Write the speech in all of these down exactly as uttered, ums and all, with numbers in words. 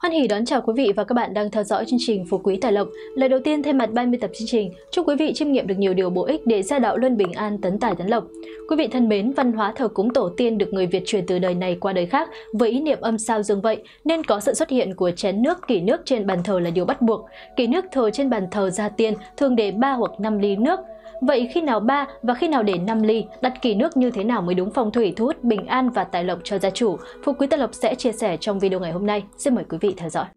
Hoan hỉ đón chào quý vị và các bạn đang theo dõi chương trình Phú Quý Tài Lộc. Lời đầu tiên thay mặt ban biên tập chương trình, chúc quý vị chiêm nghiệm được nhiều điều bổ ích để gia đạo luân bình an, tấn tài tấn lộc. Quý vị thân mến, văn hóa thờ cúng tổ tiên được người Việt truyền từ đời này qua đời khác với ý niệm âm sao dương vậy, nên có sự xuất hiện của chén nước, kỷ nước trên bàn thờ là điều bắt buộc. Kỷ nước thờ trên bàn thờ gia tiên thường để ba hoặc năm ly nước. Vậy khi nào ba và khi nào để năm ly, đặt kỷ nước như thế nào mới đúng phong thủy, thu hút bình an và tài lộc cho gia chủ? Phú Quý Tài Lộc sẽ chia sẻ trong video ngày hôm nay. Xin mời quý vị theo dõi.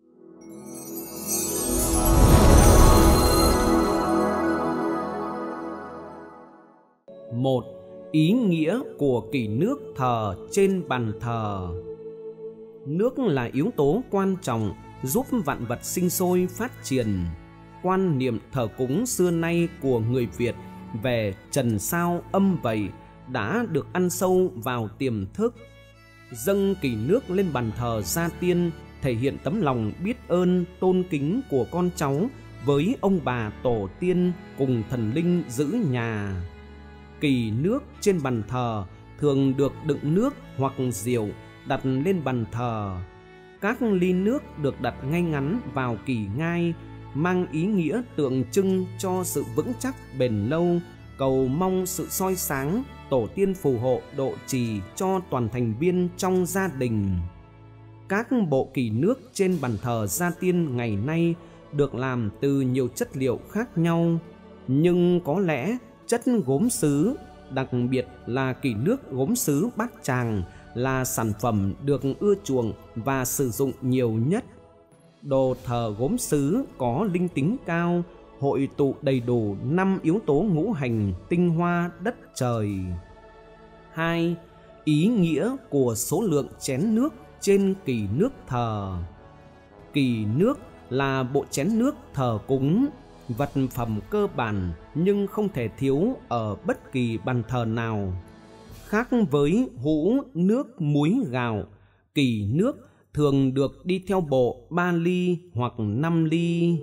Một. Ý nghĩa của kỷ nước thờ trên bàn thờ. Nước là yếu tố quan trọng giúp vạn vật sinh sôi phát triển. Quan niệm thờ cúng xưa nay của người Việt về trần sao âm vậy đã được ăn sâu vào tiềm thức. Dâng kỷ nước lên bàn thờ gia tiên thể hiện tấm lòng biết ơn tôn kính của con cháu với ông bà tổ tiên cùng thần linh giữ nhà. Kỷ nước trên bàn thờ thường được đựng nước hoặc rượu đặt lên bàn thờ. Các ly nước được đặt ngay ngắn vào kỷ ngai, mang ý nghĩa tượng trưng cho sự vững chắc bền lâu, cầu mong sự soi sáng, tổ tiên phù hộ độ trì cho toàn thành viên trong gia đình. Các bộ kỷ nước trên bàn thờ gia tiên ngày nay được làm từ nhiều chất liệu khác nhau, nhưng có lẽ chất gốm sứ, đặc biệt là kỷ nước gốm sứ Bát Tràng, là sản phẩm được ưa chuộng và sử dụng nhiều nhất. Đồ thờ gốm sứ có linh tính cao, hội tụ đầy đủ năm yếu tố ngũ hành tinh hoa đất trời. Hai. Ý nghĩa của số lượng chén nước trên kỷ nước thờ. Kỷ nước là bộ chén nước thờ cúng, vật phẩm cơ bản nhưng không thể thiếu ở bất kỳ bàn thờ nào. Khác với hũ nước muối gạo, kỷ nước thường được đi theo bộ ba ly hoặc năm ly.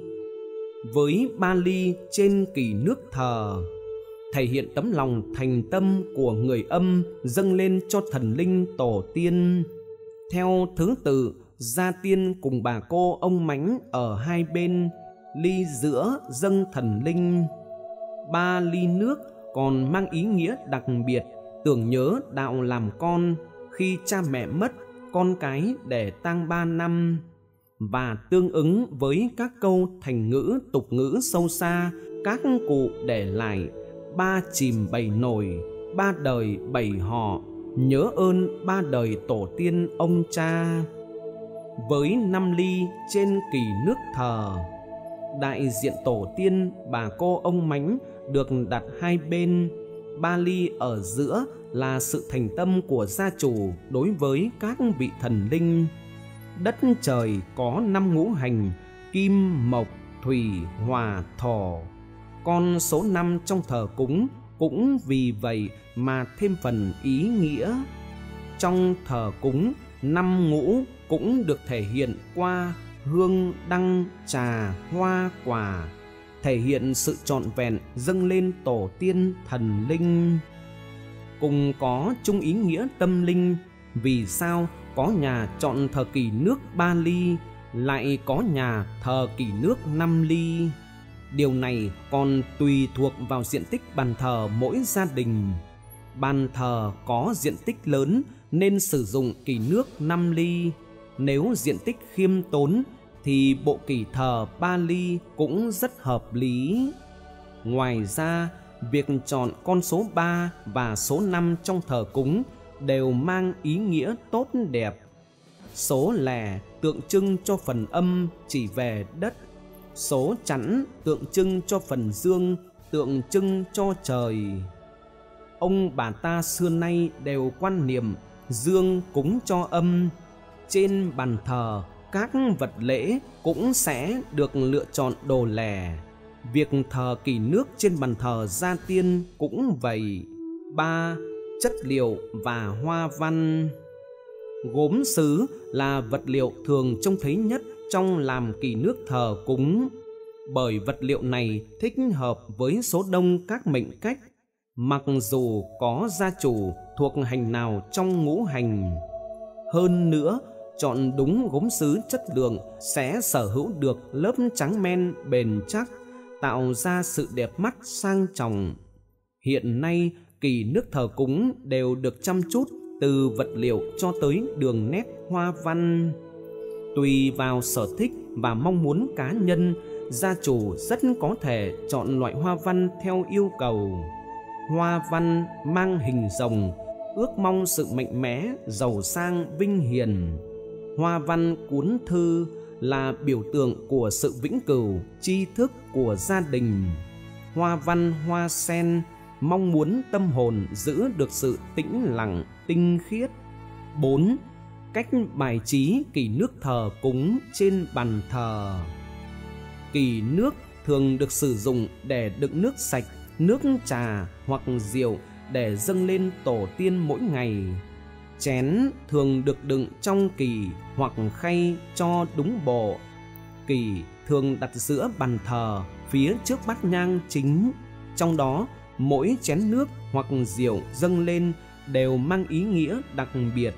Với ba ly trên kỷ nước thờ, thể hiện tấm lòng thành tâm của người âm dâng lên cho thần linh tổ tiên. Theo thứ tự, gia tiên cùng bà cô ông mánh ở hai bên, ly giữa dâng thần linh. Ba ly nước còn mang ý nghĩa đặc biệt, tưởng nhớ đạo làm con khi cha mẹ mất, con cái để tang ba năm, và tương ứng với các câu thành ngữ tục ngữ sâu xa các cụ để lại: ba chìm bảy nổi, ba đời bảy họ, nhớ ơn ba đời tổ tiên ông cha. Với năm ly trên kỷ nước thờ, đại diện tổ tiên bà cô ông mánh được đặt hai bên, ba ly ở giữa là sự thành tâm của gia chủ đối với các vị thần linh. Đất trời có năm ngũ hành: kim, mộc, thủy, hỏa, thổ. Con số năm trong thờ cúng cũng vì vậy mà thêm phần ý nghĩa. Trong thờ cúng, năm ngũ cũng được thể hiện qua hương, đăng, trà, hoa, quả, thể hiện sự trọn vẹn dâng lên tổ tiên thần linh. Cùng có chung ý nghĩa tâm linh. Vì sao có nhà chọn thờ kỷ nước ba ly, lại có nhà thờ kỷ nước năm ly? Điều này còn tùy thuộc vào diện tích bàn thờ mỗi gia đình. Bàn thờ có diện tích lớn nên sử dụng kỷ nước năm ly. Nếu diện tích khiêm tốn thì bộ kỷ thờ ba ly cũng rất hợp lý. Ngoài ra, việc chọn con số ba và số năm trong thờ cúng đều mang ý nghĩa tốt đẹp. Số lẻ tượng trưng cho phần âm chỉ về đất, số chẵn tượng trưng cho phần dương, tượng trưng cho trời. Ông bà ta xưa nay đều quan niệm dương cúng cho âm. Trên bàn thờ, các vật lễ cũng sẽ được lựa chọn đồ lẻ. Việc thờ kỷ nước trên bàn thờ gia tiên cũng vậy. Ba. Chất liệu và hoa văn. Gốm sứ là vật liệu thường trông thấy nhất trong làm kỷ nước thờ cúng, bởi vật liệu này thích hợp với số đông các mệnh cách, mặc dù có gia chủ thuộc hành nào trong ngũ hành. Hơn nữa, chọn đúng gốm sứ chất lượng sẽ sở hữu được lớp trắng men bền chắc, tạo ra sự đẹp mắt sang trọng. Hiện nay, kỷ nước thờ cúng đều được chăm chút từ vật liệu cho tới đường nét hoa văn. Tùy vào sở thích và mong muốn cá nhân, gia chủ rất có thể chọn loại hoa văn theo yêu cầu. Hoa văn mang hình rồng, ước mong sự mạnh mẽ, giàu sang, vinh hiền. Hoa văn cuốn thư là biểu tượng của sự vĩnh cửu, tri thức của gia đình. Hoa văn hoa sen mong muốn tâm hồn giữ được sự tĩnh lặng, tinh khiết. bốn. Cách bài trí kỷ nước thờ cúng trên bàn thờ. Kỷ nước thường được sử dụng để đựng nước sạch, nước trà hoặc rượu để dâng lên tổ tiên mỗi ngày. Chén thường được đựng trong kỷ hoặc khay cho đúng bộ. Kỷ thường đặt giữa bàn thờ phía trước bát nhang chính. Trong đó, mỗi chén nước hoặc rượu dâng lên đều mang ý nghĩa đặc biệt.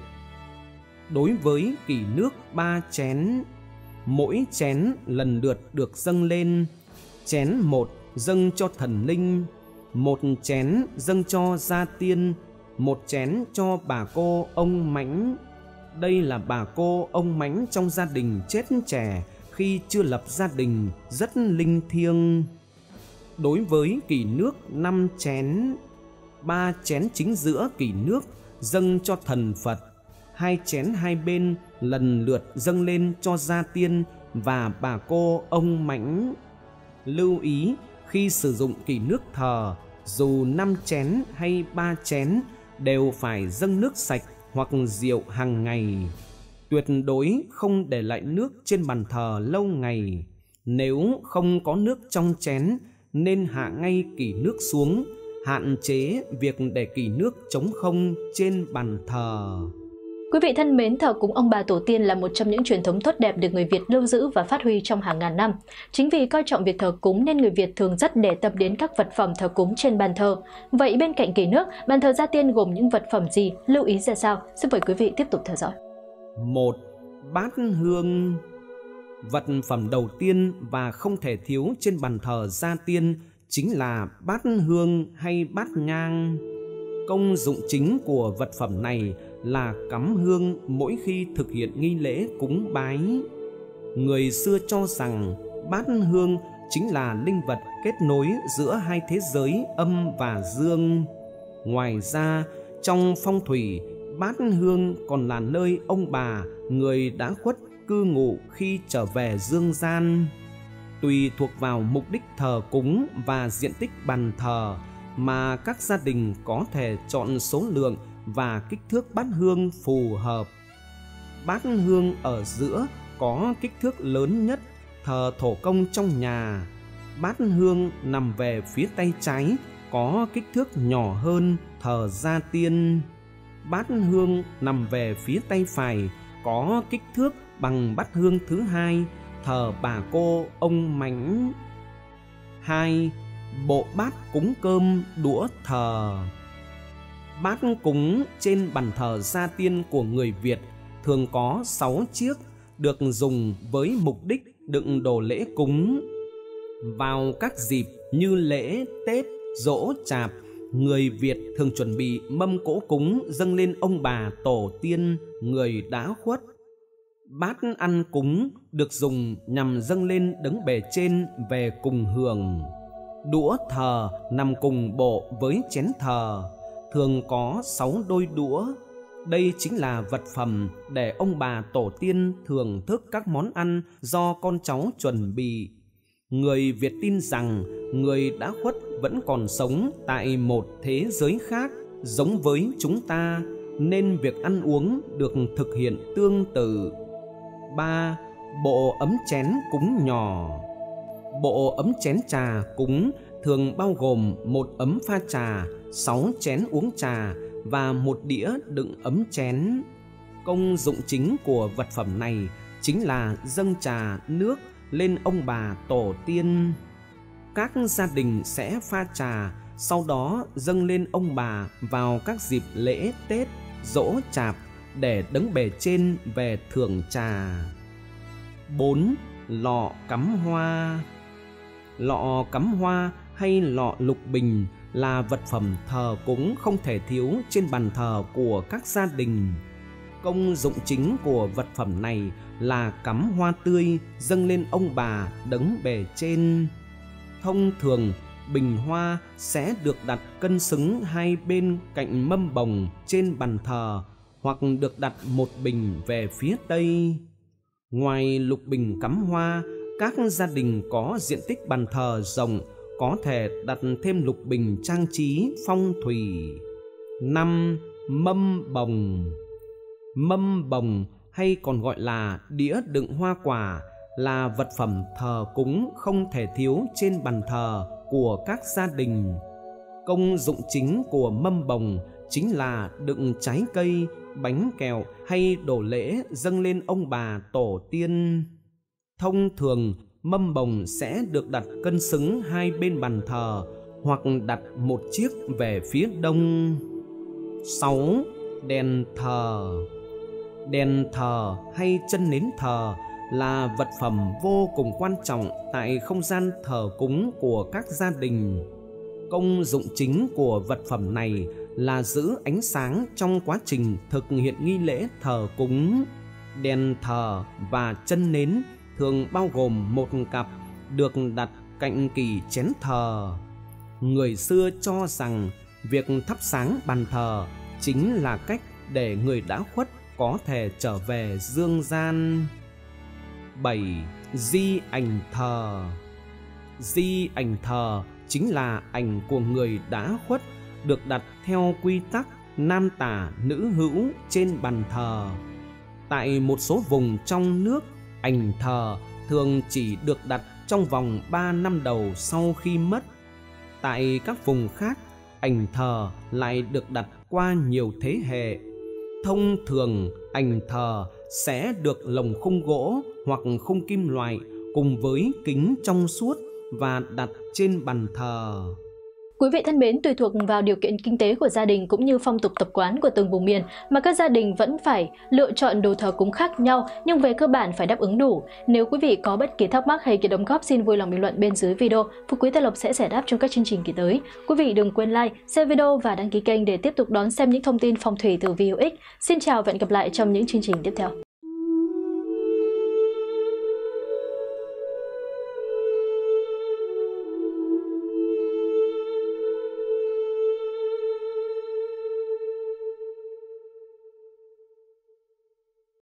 Đối với kỷ nước ba chén, mỗi chén lần lượt được dâng lên. Chén một dâng cho thần linh, một chén dâng cho gia tiên, một chén cho bà cô ông mãnh. Đây là bà cô ông mãnh trong gia đình chết trẻ khi chưa lập gia đình, rất linh thiêng. Đối với kỷ nước năm chén, ba chén chính giữa kỷ nước dâng cho thần Phật, hai chén hai bên lần lượt dâng lên cho gia tiên và bà cô ông mãnh. Lưu ý khi sử dụng kỷ nước thờ, dù năm chén hay ba chén đều phải dâng nước sạch hoặc rượu hàng ngày. Tuyệt đối không để lại nước trên bàn thờ lâu ngày. Nếu không có nước trong chén nên hạ ngay kỷ nước xuống, hạn chế việc để kỷ nước trống không trên bàn thờ. Quý vị thân mến, thờ cúng ông bà tổ tiên là một trong những truyền thống tốt đẹp được người Việt lưu giữ và phát huy trong hàng ngàn năm. Chính vì coi trọng việc thờ cúng nên người Việt thường rất để tâm đến các vật phẩm thờ cúng trên bàn thờ. Vậy bên cạnh kỷ nước, bàn thờ gia tiên gồm những vật phẩm gì, lưu ý ra sao? Xin mời quý vị tiếp tục theo dõi. một. Bát hương. Vật phẩm đầu tiên và không thể thiếu trên bàn thờ gia tiên chính là bát hương hay bát nhang. Công dụng chính của vật phẩm này là cắm hương mỗi khi thực hiện nghi lễ cúng bái. Người xưa cho rằng bát hương chính là linh vật kết nối giữa hai thế giới âm và dương. Ngoài ra, trong phong thủy, bát hương còn là nơi ông bà, người đã khuất cư ngụ khi trở về dương gian. Tùy thuộc vào mục đích thờ cúng và diện tích bàn thờ mà các gia đình có thể chọn số lượng và kích thước bát hương phù hợp. Bát hương ở giữa có kích thước lớn nhất, thờ thổ công trong nhà. Bát hương nằm về phía tay trái có kích thước nhỏ hơn, thờ gia tiên. Bát hương nằm về phía tay phải có kích thước bằng bát hương thứ hai, thờ bà cô ông mãnh. hai. Bộ bát cúng cơm, đũa thờ. Bát cúng trên bàn thờ gia tiên của người Việt thường có sáu chiếc, được dùng với mục đích đựng đồ lễ cúng. Vào các dịp như lễ, Tết, giỗ, chạp, người Việt thường chuẩn bị mâm cỗ cúng dâng lên ông bà tổ tiên, người đã khuất. Bát ăn cúng được dùng nhằm dâng lên đấng bề trên về cùng hưởng. Đũa thờ nằm cùng bộ với chén thờ, thường có sáu đôi đũa. Đây chính là vật phẩm để ông bà tổ tiên thưởng thức các món ăn do con cháu chuẩn bị. Người Việt tin rằng người đã khuất vẫn còn sống tại một thế giới khác giống với chúng ta, nên việc ăn uống được thực hiện tương tự. ba. Bộ ấm chén cúng nhỏ. Bộ ấm chén trà cúng thường bao gồm một ấm pha trà, sáu chén uống trà và một đĩa đựng ấm chén. Công dụng chính của vật phẩm này chính là dâng trà, nước lên ông bà tổ tiên. Các gia đình sẽ pha trà, sau đó dâng lên ông bà vào các dịp lễ Tết, giỗ chạp để đấng bề trên về thưởng trà. bốn. Lọ cắm hoa. Lọ cắm hoa hay lọ lục bình là vật phẩm thờ cúng không thể thiếu trên bàn thờ của các gia đình. Công dụng chính của vật phẩm này là cắm hoa tươi dâng lên ông bà đấng bề trên. Thông thường, bình hoa sẽ được đặt cân xứng hai bên cạnh mâm bồng trên bàn thờ, hoặc được đặt một bình về phía tây. Ngoài lục bình cắm hoa, các gia đình có diện tích bàn thờ rộng có thể đặt thêm lục bình trang trí phong thủy. năm. Mâm bồng. Mâm bồng hay còn gọi là đĩa đựng hoa quả là vật phẩm thờ cúng không thể thiếu trên bàn thờ của các gia đình. Công dụng chính của mâm bồng chính là đựng trái cây, bánh kẹo hay đồ lễ dâng lên ông bà tổ tiên. Thông thường, mâm bồng sẽ được đặt cân xứng hai bên bàn thờ hoặc đặt một chiếc về phía đông. sáu. Đèn thờ. Đèn thờ hay chân nến thờ là vật phẩm vô cùng quan trọng tại không gian thờ cúng của các gia đình. Công dụng chính của vật phẩm này là giữ ánh sáng trong quá trình thực hiện nghi lễ thờ cúng. Đèn thờ và chân nến thường bao gồm một cặp được đặt cạnh kỷ chén thờ. Người xưa cho rằng việc thắp sáng bàn thờ chính là cách để người đã khuất có thể trở về dương gian. bảy. Di ảnh thờ. Di ảnh thờ chính là ảnh của người đã khuất được đặt theo quy tắc nam tả nữ hữu trên bàn thờ. Tại một số vùng trong nước, ảnh thờ thường chỉ được đặt trong vòng ba năm đầu sau khi mất. Tại các vùng khác, ảnh thờ lại được đặt qua nhiều thế hệ. Thông thường, ảnh thờ sẽ được lồng khung gỗ hoặc khung kim loại cùng với kính trong suốt và đặt trên bàn thờ. Quý vị thân mến, tùy thuộc vào điều kiện kinh tế của gia đình cũng như phong tục tập quán của từng vùng miền mà các gia đình vẫn phải lựa chọn đồ thờ cúng khác nhau, nhưng về cơ bản phải đáp ứng đủ. Nếu quý vị có bất kỳ thắc mắc hay kỳ đóng góp, xin vui lòng bình luận bên dưới video. Phú Quý Tài Lộc sẽ giải đáp trong các chương trình kỳ tới. Quý vị đừng quên like, share video và đăng ký kênh để tiếp tục đón xem những thông tin phong thủy từ vê o ích. Xin chào và hẹn gặp lại trong những chương trình tiếp theo.